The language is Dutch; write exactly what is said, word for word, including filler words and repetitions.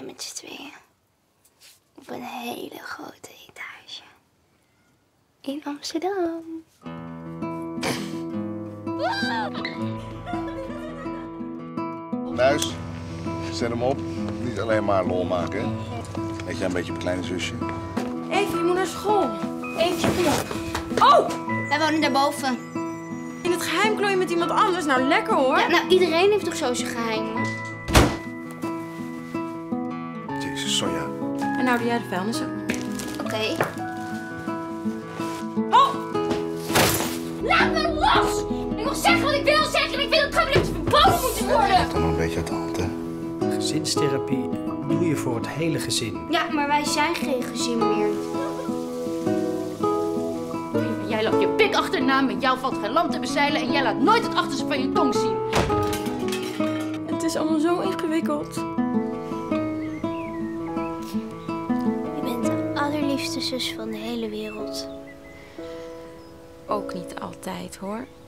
wij met z'n tweeën. Op een hele grote etage. In Amsterdam. Thuis, zet hem op. Niet alleen maar lol maken, hè? Weet jij een beetje op een kleine zusje? Even, je moet naar school. Eentje, kom op. Oh! Wij wonen daarboven. In het geheim klooien met iemand anders. Nou, lekker hoor. Ja, nou, iedereen heeft toch zo zijn geheimen? Jezus, Sonja. En nou doe jij de vuilnissen. Oké. Okay. Oh! Laat me los! Ik wil zeggen wat ik wil zeggen en ik vind dat het verboden moet worden. Toch nog een beetje uit de hand, hè? Gezinstherapie doe je voor het hele gezin. Ja, maar wij zijn geen gezin meer. Jij loopt je pik achterna, met jou valt geen lam te bezeilen en jij laat nooit het achterste van je tong zien. Het is allemaal zo ingewikkeld. Je bent de allerliefste zus van de hele wereld. Ook niet altijd hoor.